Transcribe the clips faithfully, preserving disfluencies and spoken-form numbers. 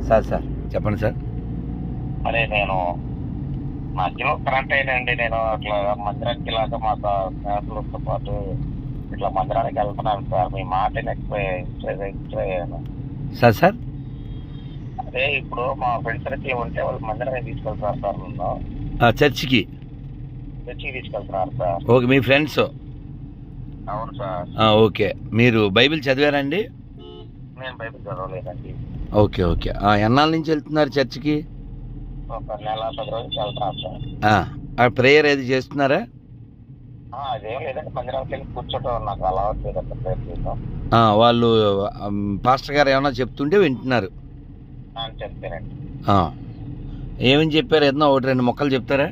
Sir sir చెప్పండి sir. అదే నేను మధ్యలో కరెంట్ అయినండి. నేను అట్లా మందిరానికి ఇలాగా మా స్నేహితులతో పాటు ఇట్లా మందిరానికి వెళ్తున్నాను సార్. మీ మాట అయ్యాను సార్ సార్ అదే ఇప్పుడు మా ఫ్రెండ్స్ అయితే ఉంటే వాళ్ళు మందిరానికి తీసుకెళ్తున్నారు సార్. నన్ను చర్చికి చర్చికి తీసుకెళ్తున్నారు సార్. ఓకే, మీ ఫ్రెండ్స్? అవును సార్. ఓకే, మీరు బైబిల్ చదివారండి? నేను బైబిల్ చదవలేదండి. ఓకే ఓకే ఎన్నాళ్ళ నుంచి వెళ్తున్నారు చర్చికి? ఒక నెల పది రోజులకి వెళ్తున్నాను సార్. ప్రేయర్ ఏది చేస్తున్నారా? అదేం లేదండి, మందిరానికి వెళ్ళి కూర్చోటం నాకు అలవాటు లేదండి ప్రేయర్ చేయడం. వాళ్ళు పాస్టర్ గారు ఏమన్నా చెప్తుంటే వింటున్నారు? చెప్తారండి. ఏమని చెప్పారు? ఏదన్నా ఒకటి రెండు మొక్కలు చెప్తారా?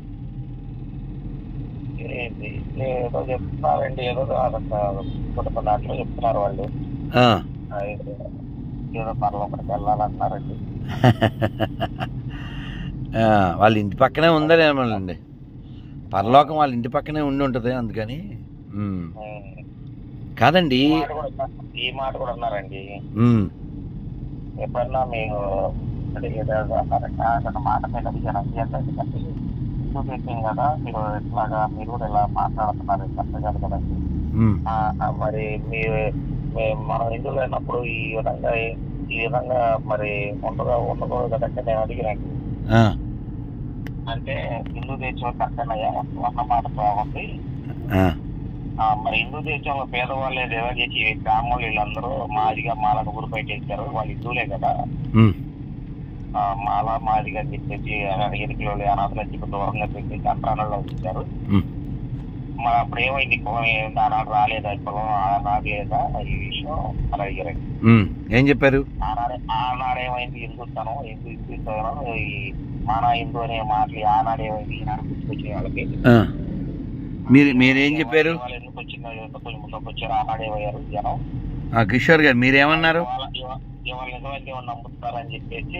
ఏదో చెప్తున్నారండి, ఏదో కొన్ని కొన్ని దాంట్లో చెప్తున్నారు వాళ్ళు. ఏదో పరలోకరికి వెళ్ళాలంటున్నారండి. వాళ్ళ ఇంటి పక్కనే ఉందనేమోనండి, పరలోకం వాళ్ళ ఇంటి పక్కనే ఉండి ఉంటుంది అందుకని. కాదండి, ఈ మాట కూడా అన్నారండి. ఎప్పుడన్నా మీరు మాట మీద అడిగారండి, ఎందుకంటే హిందూ దేశం కదా, మీరు ఇట్లాగా మీరు కూడా ఇలా మాట్లాడుతున్నారు కరెక్ట్ కదండి. మరి మీరు మనం హిందువులు అయినప్పుడు ఈ విధంగా ఈ విధంగా మరి ఉండగా ఉండకూడదు కదంటే నేను అడిగినండి. అంటే హిందూ దేశంలో కట్టనయ్యా అన్న మాట బాగుంది. మరి హిందూ దేశంలో పేదవాళ్ళే దేవా చేసి గ్రామంలో వీళ్ళందరూ మాదిగా మాలను ఊరు బయట వేశారు, వాళ్ళు హిందువులే కదా, మాల మాదిగా అని చెప్పేసి ఎనికిలో అనాథలని చెప్పి దూరంగా పెట్టేసి అంతరాణంలో ఉంచారు. మరి అప్పుడు ఏమైంది? ఆనాడు రాలేదా పొలం? ఆనాడు లేదా ఈ విషయం అలా అడిగారండి. ఏం చెప్పారు? ఆనాడే ఆనాడు ఏమైంది? హిందుస్థానం హిందూ హిందుస్థానం ఈ మానా హిందూ అనే మాటలు ఆనాడు ఏమైంది? ఈనాడు గుర్తుకొచ్చిన వాళ్ళకి మీరు మీరేం చెప్పారు? వాళ్ళు ఎందుకు వచ్చిందో కొంచెం ముందుకు వచ్చారు, ఆనాడు ఏమయ్యారు జనం. కిషోర్ గారు మీరేమన్నారు? ఇవాళ నిజమైతే ఏమన్నా నమ్ముతారని చెప్పేసి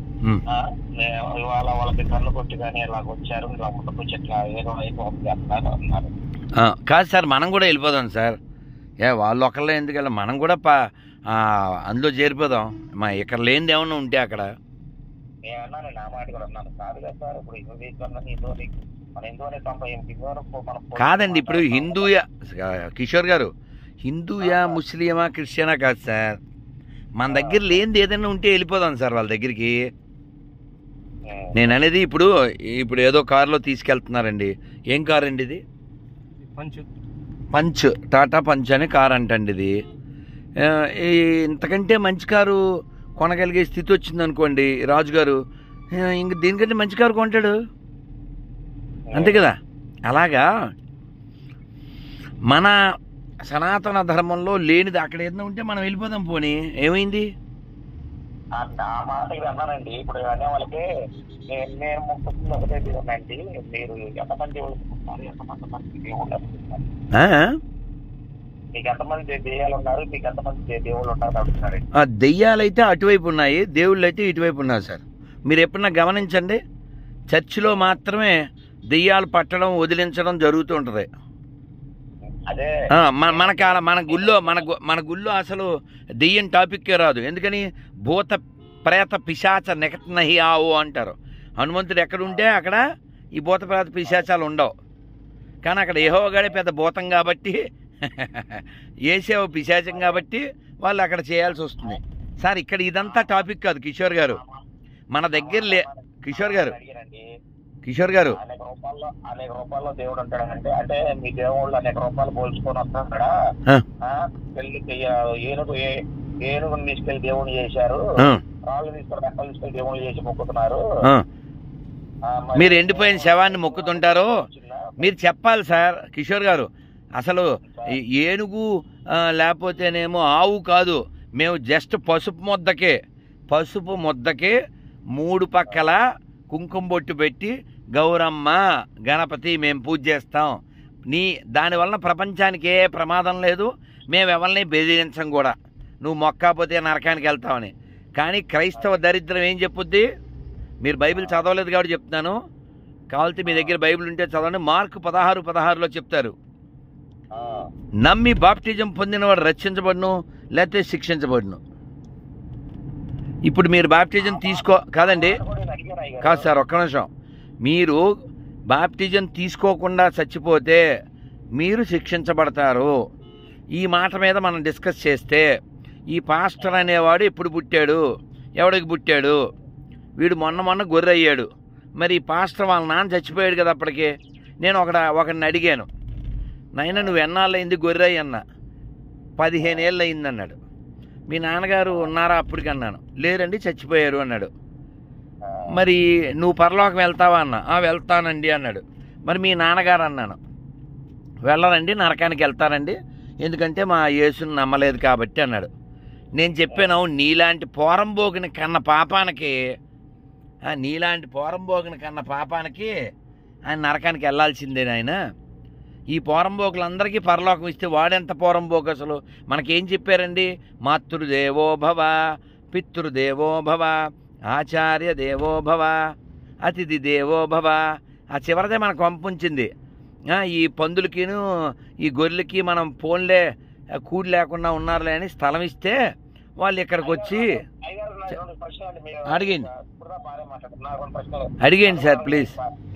ఇవాళ వాళ్ళకి కన్ను కొట్టి కానీ ఇలాగ వచ్చారు, ఇలా ముందుకు వచ్చి ఇట్లా ఏదో అయిపోతుంది అన్నారు అన్నారు. కాదు సార్, మనం కూడా వెళ్ళిపోదాం సార్. ఏ వాళ్ళు ఒకళ్ళే ఎందుకు వెళ్ళాం, మనం కూడా పా అందులో చేరిపోదాం. మా ఇక్కడ లేనిది ఏమన్నా ఉంటే అక్కడ. నేను అన్నాను, నా మాట కూడా అన్నాను. కాదు కదా సార్, ఇప్పుడు హిందూ దేశంలో హిందువుని మన హిందువుని హిందువుని కాదండి, ఇప్పుడు హిందూయా కిషోర్ గారు, హిందూయా ముస్లిమా క్రిస్టియనా కాదు సార్, మన దగ్గర లేనిది ఏదైనా ఉంటే వెళ్ళిపోదాం సార్ వాళ్ళ దగ్గరికి. నేను అనేది ఇప్పుడు ఇప్పుడు ఏదో కారులో తీసుకెళ్తున్నారండి. ఏం కారు అండి ఇది? పంచ్ పంచ్ టాటా పంచ్ అనే కారు అంటండి ఇది. ఇంతకంటే మంచి కారు కొనగలిగే స్థితి వచ్చింది అనుకోండి రాజుగారు, ఇంక దీనికంటే మంచి కారు కొంటాడు, అంతే కదా. అలాగా మన సనాతన ధర్మంలో లేనిది అక్కడ ఏదైనా ఉంటే మనం వెళ్ళిపోదాం. పోనీ ఏమైంది? ఆ మాట అన్నానండి. ఇప్పుడు అనే వాళ్ళకి నేను ముఖ్యంగా ఒకటే అండి, మీరు ఎంతమంది ఎంతమంది మంది దేవుళ్ళు మీకు ఎంతమంది దెయ్యాలు ఉన్నారు, మీకు ఎంతమంది దేవుళ్ళు ఉన్నారు అడుగుతున్నారు. దెయ్యాలైతే అటువైపు ఉన్నాయి, దేవుళ్ళు అయితే ఇటువైపు ఉన్నారు సార్. మీరు ఎప్పుడన్నా గమనించండి, చర్చిలో మాత్రమే దెయ్యాలు పట్టడం వదిలించడం జరుగుతూ ఉంటుంది. మనకి మన గుళ్ళో మన మన గుళ్ళో అసలు దెయ్యం టాపిక్కే రాదు. ఎందుకని? భూత ప్రేత పిశాచ నెకట్నహి ఆవు అంటారు. హనుమంతుడు ఎక్కడుంటే అక్కడ ఈ భూత ప్రేత పిశాచాలు ఉండవు. కానీ అక్కడ యెహోవాగాడే పెద్ద భూతం కాబట్టి, యేసేవ పిశాచం కాబట్టి వాళ్ళు అక్కడ చేయాల్సి వస్తుంది సార్. ఇక్కడ ఇదంతా టాపిక్ కాదు కిషోర్ గారు, మన దగ్గర లే కిషోర్ గారు కిషోర్ గారు అనేక రూపాల్లో అనేక రూపాల్లో దేవుడు ఉంటాడంటే, అంటే మీ దేవుళ్ళు అనేక రూపాయలు పోల్చుకొని వస్తాడా? పెళ్లి ఏనుగు ఏనుగుని తీసుకెళ్లి దేవుని చేశారు, రాళ్ళు తీసుకొని రెక్కలు తీసుకెళ్లి దేవుని చేసి మొక్కుతున్నారు. మీరు ఎండిపోయిన శవాన్ని మొక్కుతుంటారు. మీరు చెప్పాలి సార్ కిషోర్ గారు, అసలు ఏనుగు లేకపోతేనేమో ఆవు కాదు, మేము జస్ట్ పసుపు ముద్దకే పసుపు ముద్దకే మూడు పక్కల కుంకుమ బొట్టు పెట్టి గౌరమ్మ గణపతి మేము పూజ చేస్తాం. నీ దానివల్ల ప్రపంచానికి ఏ ప్రమాదం లేదు, మేము ఎవరిని బెదిరించం కూడా, నువ్వు మొక్కపోతే నరకానికి వెళ్తావని. కానీ క్రైస్తవ దరిద్రం ఏం చెప్పుద్ది? మీరు బైబిల్ చదవలేదు కాబట్టి చెప్తున్నాను, కావాలంటే మీ దగ్గర బైబిల్ ఉంటే చదవండి. మార్కు పదహారు పదహారులో చెప్తారు, నమ్మి బాప్టిజం పొందినవాడు రక్షించబడును లేకపోతే శిక్షించబడును. ఇప్పుడు మీరు బాప్టిజం తీసుకో కాదండి కాదు సార్, ఒక్క నిమిషం. మీరు బాప్టిజం తీసుకోకుండా చచ్చిపోతే మీరు శిక్షించబడతారు. ఈ మాట మీద మనం డిస్కస్ చేస్తే ఈ పాస్టర్ అనేవాడు ఎప్పుడు పుట్టాడు, ఎవడికి పుట్టాడు? వీడు మొన్న మొన్న గొర్రె అయ్యాడు. మరి ఈ పాస్టర్ వాళ్ళ నాన్న చచ్చిపోయాడు కదా అప్పటికే. నేను ఒక ఒకరిని అడిగాను, నాయన నువ్వు ఎన్నాళ్ళు అయింది గొర్రె అన్న? పదిహేను ఏళ్ళు అయింది అన్నాడు. మీ నాన్నగారు ఉన్నారా అప్పటికన్నాను. లేరండి చచ్చిపోయారు అన్నాడు. మరి నువ్వు పరలోకం వెళ్తావా అన్న. వెళ్తానండి అన్నాడు. మరి మీ నాన్నగారు అన్నాను. వెళ్ళరండి, నరకానికి వెళ్తారండి, ఎందుకంటే మా యేసుని నమ్మలేదు కాబట్టి అన్నాడు. నేను చెప్పాను, నీలాంటి పోరంబోగిన కన్న పాపానికి నీలాంటి పోరంబోగిన కన్న పాపానికి ఆయన నరకానికి వెళ్ళాల్సిందే నాయన. ఈ పోరంబోకులందరికీ పరలోకం ఇస్తే వాడెంత పోరంబోకు అసలు. మనకేం చెప్పారండి? మాతృదేవో భవ, పితృదేవో భవ, ఆచార్య దేవో భవ, అతిథి దేవో భవ. ఆ చివరిదే మనకు పంపుంచింది. ఈ పందులకిను ఈ గొర్రెలకి మనం ఫోన్లే కూడి లేకుండా ఉన్నారులే అని స్థలం ఇస్తే వాళ్ళు ఇక్కడికి వచ్చి అడిగండి అడిగండి సార్ ప్లీజ్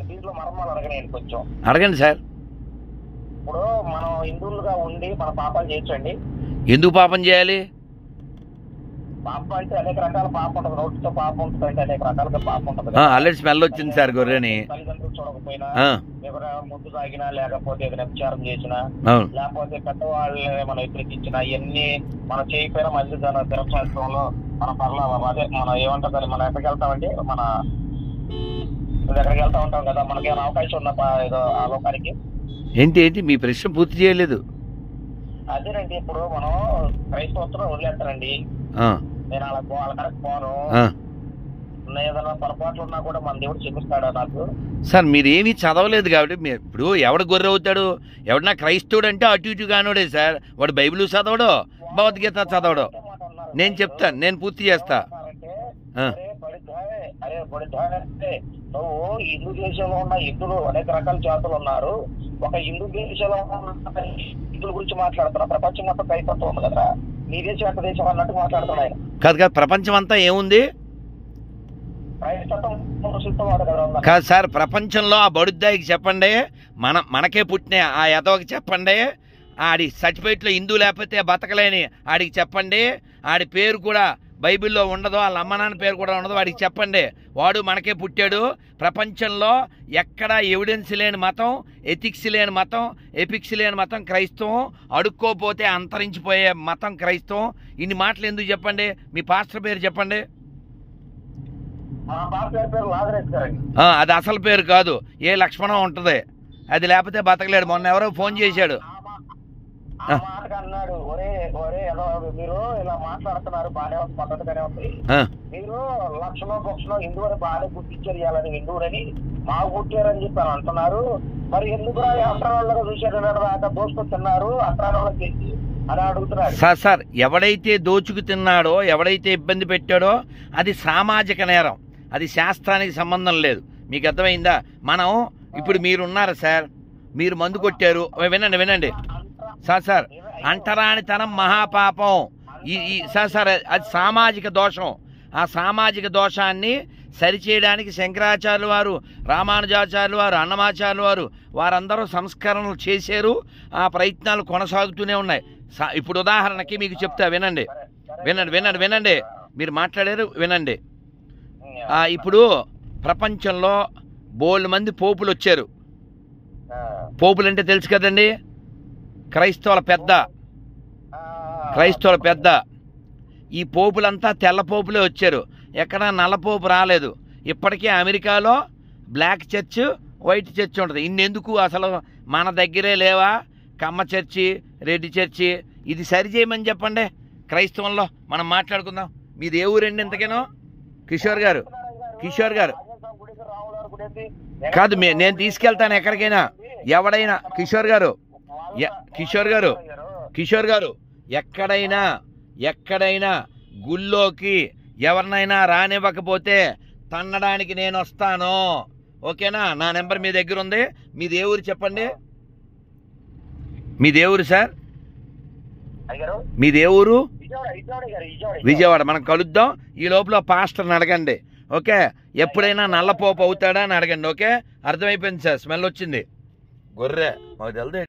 అడగండి సార్. ఇప్పుడు మనం హిందువులుగా ఉండి మన పాపాలు చేయొచ్చండి? ఎందుకు పాపం చేయాలి? పాపం అంటే అనేక రకాల పాపం ఉంటుంది. నోటితో పాపం ఉంటుంది అంటే అనేక రకాలుగా పాపం ఉంటుంది. ఆల్రెడీ స్మెల్ వచ్చింది సార్ గొర్రెని. తల్లిదండ్రులు చూడకపోయినా, ఎవరైనా ముద్దు తాగినా, లేకపోతే ఏదైనా విచారం చేసినా, లేకపోతే పెద్దవాళ్ళని మనం వ్యతిరేకించినా, ఇవన్నీ మనం చేయకపోయినా మంచి ధర్మశాస్త్రంలో మన పర్ల అదే మనం ఏమంటారు, మనం ఎక్కడికి వెళ్తామండి, మన ఎక్కడికి వెళ్తా ఉంటాం కదా, మనకేమైనా అవకాశం ఉన్న ఏదో ఆ లోకానికి. ఏంటి ఏంటి మీ ప్రశ్న పూర్తి చేయలేదు. అదేనండి, ఇప్పుడు మనం క్రైస్తవత్వం వదిలేస్తానండి, నేను అలా వాళ్ళ కరెక్ట్ పోను, ఏదైనా పొరపాట్లు ఉన్నా కూడా మన దేవుడు క్షమిస్తాడా నాకు? సార్ మీరేమీ చదవలేదు కాబట్టి మీరు ఇప్పుడు ఎవడు గొర్రె అవుతాడు? ఎవడన్నా క్రైస్తవుడు అంటే అటు ఇటు కానోడే సార్. వాడు బైబిల్ చదవడో, భగవద్గీత చదవడో. నేను చెప్తాను, నేను పూర్తి చేస్తా. అరే బడితే నువ్వు హిందూ దేశంలో ఉన్న హిందువులు అనేక రకాల జాతులు ఉన్నారు. ఒక హిందూ దేశంలో ఉన్న హిందువుల గురించి మాట్లాడుతున్నా. ప్రపంచం మొత్తం క్రైస్తవం ఉంది కదా, నీ దేశం ఎంత దేశం అన్నట్టు మాట్లాడుతున్నా ఆయన. కాదు కాదు, ప్రపంచం అంతా ఏముంది కాదు సార్. ప్రపంచంలో ఆ బడుద్దాయికి చెప్పండి, మన మనకే పుట్టిన ఆ యదవకి చెప్పండి, ఆడి సర్టిఫికేట్లో హిందూ లేకపోతే బతకలేని ఆడికి చెప్పండి, ఆడి పేరు కూడా బైబిల్లో ఉండదు, వాళ్ళ అమ్మ నాన్న పేరు కూడా ఉండదు, వాడికి చెప్పండి. వాడు మనకే పుట్టాడు. ప్రపంచంలో ఎక్కడ ఎవిడెన్స్ లేని మతం, ఎథిక్స్ లేని మతం, ఎపిక్స్ లేని మతం క్రైస్తవం. అడుక్కోపోతే అంతరించిపోయే మతం క్రైస్తవం. ఇన్ని మాటలు ఎందుకు చెప్పండి? మీ పాస్టర్ పేరు చెప్పండి. అది అసలు పేరు కాదు, ఏ లక్ష్మణం ఉంటుంది, అది లేకపోతే బతకలేడు. మొన్న ఎవరో ఫోన్ చేశాడు, అన్నాడు, ఒరే ఒరే మీరు ఇలా మాట్లాడుతున్నారు, బాగానే ఉంది, పద్ధతిగానే ఉంది, మీరు లక్షలో పక్షలో హిందూ అని బాగానే గుర్తించారు, ఇవ్వాలని హిందువులని మాకు పుట్టారని చెప్పారు అంటున్నారు. మరి ఎందుకు అస్త్రాలుగా చూశారు, దాకా దోసుకు తిన్నారు అస్త్రాలు చేసి అని అడుగుతున్నారు. సార్ సార్ ఎవడైతే దోచుకు తిన్నాడో, ఎవడైతే ఇబ్బంది పెట్టాడో అది సామాజిక నేరం, అది శాస్త్రానికి సంబంధం లేదు. మీకు అర్థమైందా? మనం ఇప్పుడు మీరున్నారు సార్, మీరు మందు కొట్టారు, వినండి వినండి సార్ సార్ అంటరానితనం మహాపాపం. ఈ సార్ సార్ అది సామాజిక దోషం. ఆ సామాజిక దోషాన్ని సరిచేయడానికి శంకరాచార్యులు వారు, రామానుజాచార్యులు వారు, అన్నమాచార్యులు వారు వారందరూ సంస్కరణలు చేశారు. ఆ ప్రయత్నాలు కొనసాగుతూనే ఉన్నాయి. ఇప్పుడు ఉదాహరణకి మీకు చెప్తా, వినండి వినండి వినండి వినండి మీరు మాట్లాడారు వినండి. ఇప్పుడు ప్రపంచంలో బోల్డ్ మంది పోపులు వచ్చారు. పోపులు అంటే తెలుసు కదండి, క్రైస్తవుల పెద్ద, క్రైస్తవుల పెద్ద. ఈ పోపులంతా తెల్ల పోపులే వచ్చారు, ఎక్కడ నల్లపోపు రాలేదు. ఇప్పటికీ అమెరికాలో బ్లాక్ చర్చ్, వైట్ చర్చ్ ఉంటుంది. ఇన్నెందుకు అసలు మన దగ్గరే లేవా కమ్మ చర్చి, రెడ్డి చర్చి? ఇది సరి చేయమని చెప్పండి. క్రైస్తవంలో మనం మాట్లాడుకుందాం. మీది ఏ ఊరండి ఇంతకేనో? కిషోర్ గారు, కిషోర్ గారు కాదు, నేను తీసుకెళ్తాను ఎక్కడికైనా, ఎవడైనా. కిషోర్ గారు కిషోర్ గారు కిషోర్ గారు ఎక్కడైనా ఎక్కడైనా గుళ్ళోకి ఎవరినైనా రానివ్వకపోతే తన్నడానికి నేను వస్తాను, ఓకేనా? నా నెంబర్ మీ దగ్గర ఉంది. మీది ఏ ఊరు చెప్పండి, మీది ఏ ఊరు సార్? అయ్యారు మీది ఏ ఊరు? విజయవాడ విజయవాడ గారు విజయవాడ విజయవాడ. మనం కలుద్దాం. ఈ లోపల పాస్టర్ని అడగండి. ఓకే, ఎప్పుడైనా నల్లపోపు అవుతాడా అని అడగండి. ఓకే, అర్థమైపోయింది సార్. స్మెల్ వచ్చింది. గొర్రె మాకు తెలుదు.